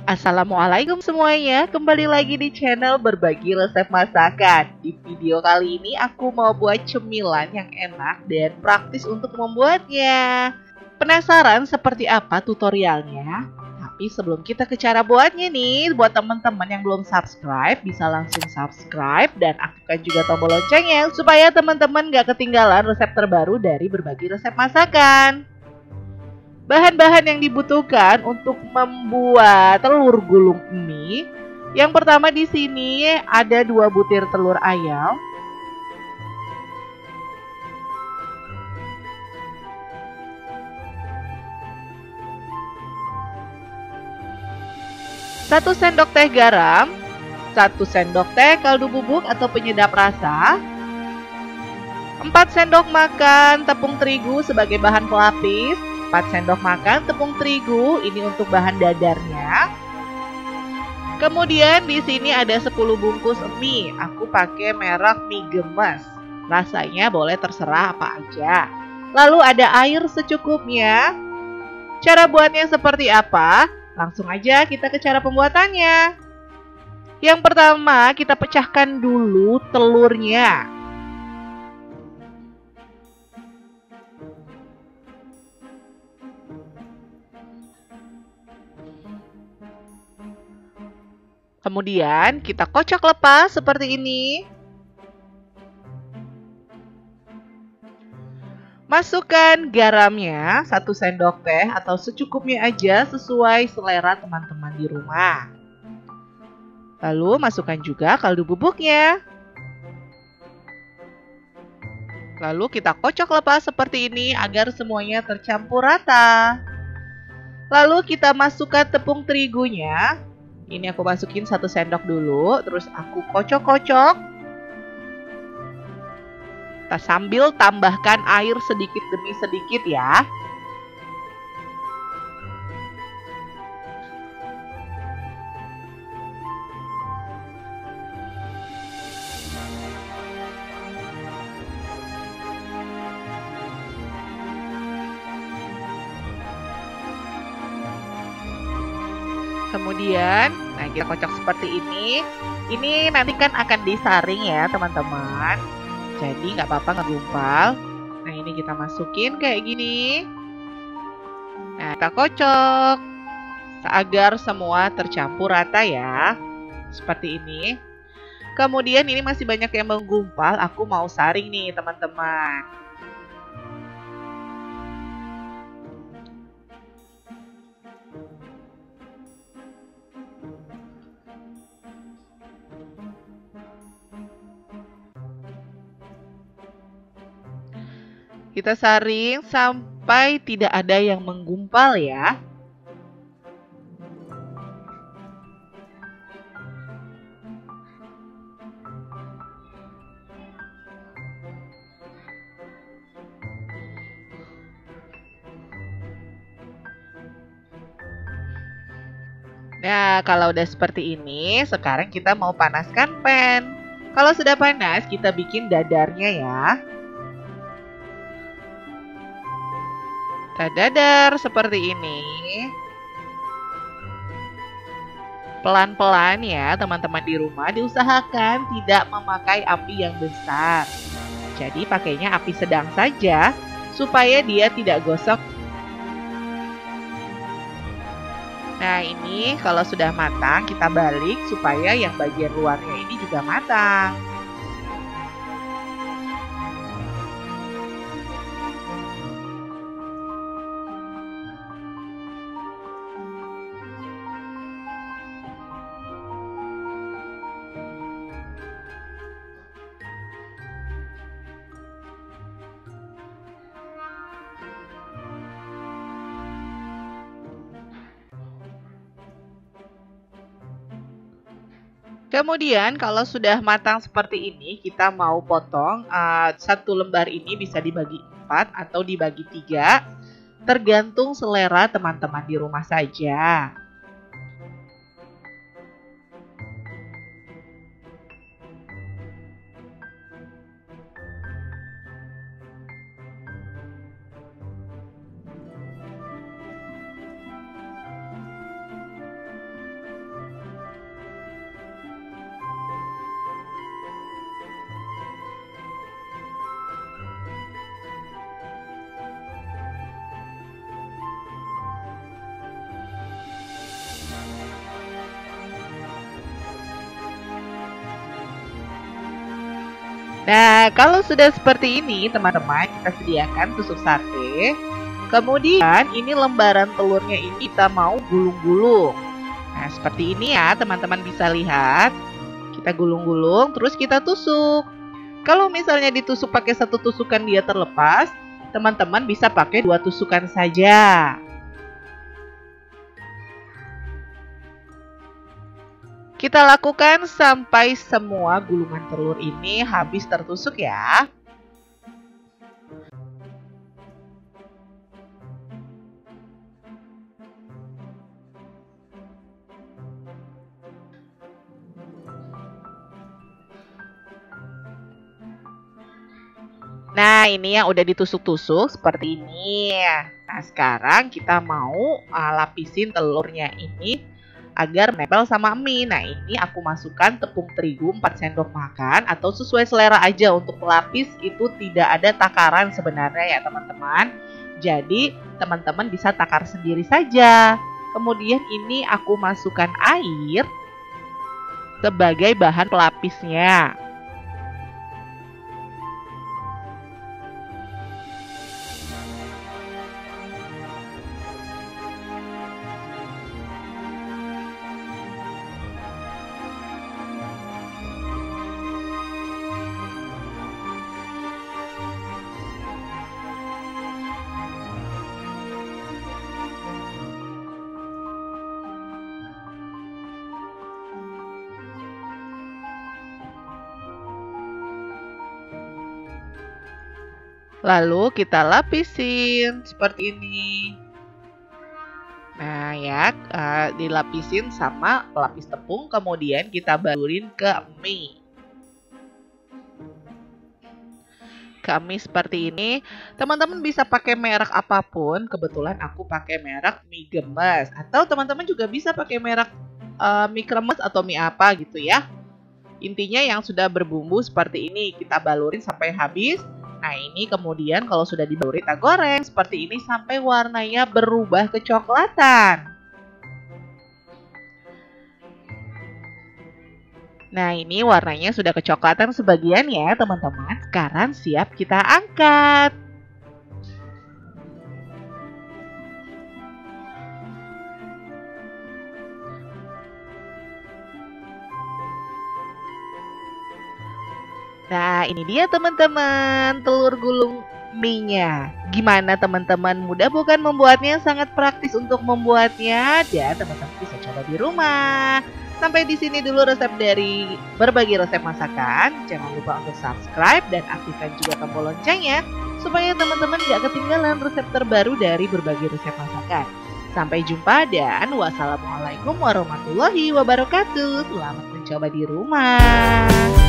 Assalamualaikum semuanya, kembali lagi di channel berbagi resep masakan. Di video kali ini aku mau buat cemilan yang enak dan praktis untuk membuatnya. Penasaran seperti apa tutorialnya? Tapi sebelum kita ke cara buatnya nih, buat teman-teman yang belum subscribe, bisa langsung subscribe dan aktifkan juga tombol loncengnya supaya teman-teman gak ketinggalan resep terbaru dari berbagi resep masakan. Bahan-bahan yang dibutuhkan untuk membuat telur gulung mie. Yang pertama di sini ada 2 butir telur ayam. Satu sendok teh garam, 1 sendok teh kaldu bubuk atau penyedap rasa, 4 sendok makan tepung terigu sebagai bahan pelapis, 4 sendok makan tepung terigu, ini untuk bahan dadarnya. Kemudian di sini ada 10 bungkus mie. Aku pakai merek mie gemes. Rasanya boleh terserah apa aja. Lalu ada air secukupnya. Cara buatnya seperti apa? Langsung aja kita ke cara pembuatannya. Yang pertama, kita pecahkan dulu telurnya. Kemudian kita kocok lepas seperti ini. Masukkan garamnya 1 sendok teh atau secukupnya aja sesuai selera teman-teman di rumah. Lalu masukkan juga kaldu bubuknya. Lalu kita kocok lepas seperti ini agar semuanya tercampur rata. Lalu kita masukkan tepung terigunya. Ini aku masukin 1 sendok dulu, terus aku kocok-kocok. Kita sambil tambahkan air sedikit demi sedikit ya. Kemudian, nah kita kocok seperti ini. Ini nanti kan akan disaring ya teman-teman. Jadi nggak apa-apa ngegumpal. Nah ini kita masukin kayak gini. Nah kita kocok agar semua tercampur rata ya. Seperti ini. Kemudian ini masih banyak yang menggumpal. Aku mau saring nih teman-teman. Kita saring sampai tidak ada yang menggumpal ya. Nah, kalau udah seperti ini, sekarang kita mau panaskan pan. Kalau sudah panas, kita bikin dadarnya ya. Kita dadar seperti ini. Pelan-pelan ya teman-teman di rumah, diusahakan tidak memakai api yang besar. Jadi pakainya api sedang saja, supaya dia tidak gosok. Nah ini kalau sudah matang, kita balik supaya yang bagian luarnya ini juga matang. Kemudian kalau sudah matang seperti ini, kita mau potong. 1 lembar ini bisa dibagi 4 atau dibagi 3, tergantung selera teman-teman di rumah saja. Nah, kalau sudah seperti ini, teman-teman, kita sediakan tusuk sate. Kemudian, ini lembaran telurnya ini kita mau gulung-gulung. Nah, seperti ini ya, teman-teman bisa lihat. Kita gulung-gulung, terus kita tusuk. Kalau misalnya ditusuk pakai satu tusukan dia terlepas, teman-teman bisa pakai 2 tusukan saja. Kita lakukan sampai semua gulungan telur ini habis tertusuk ya. Nah, ini yang udah ditusuk-tusuk seperti ini. Nah, sekarang kita mau lapisin telurnya ini agar menempel sama mie. Nah, ini aku masukkan tepung terigu 4 sendok makan atau sesuai selera aja. Untuk pelapis itu tidak ada takaran sebenarnya ya teman-teman. Jadi, teman-teman bisa takar sendiri saja. Kemudian ini aku masukkan air sebagai bahan pelapisnya. Lalu kita lapisin seperti ini. Nah ya, dilapisin sama pelapis tepung, kemudian kita balurin ke mie. Ke mie seperti ini, teman-teman bisa pakai merek apapun. Kebetulan aku pakai merek mie gemes. Atau teman-teman juga bisa pakai merek mie kremes atau mie apa gitu ya. Intinya yang sudah berbumbu seperti ini, kita balurin sampai habis. Nah ini kemudian kalau sudah dibaluri kita goreng seperti ini sampai warnanya berubah kecoklatan. Nah ini warnanya sudah kecoklatan sebagian ya teman-teman. Sekarang siap kita angkat. Nah, ini dia teman-teman, telur gulung mie-nya. Gimana teman-teman? Mudah bukan membuatnya? Sangat praktis untuk membuatnya dan teman-teman bisa coba di rumah. Sampai di sini dulu resep dari berbagi resep masakan. Jangan lupa untuk subscribe dan aktifkan juga tombol loncengnya supaya teman-teman gak ketinggalan resep terbaru dari berbagi resep masakan. Sampai jumpa dan wassalamualaikum warahmatullahi wabarakatuh. Selamat mencoba di rumah.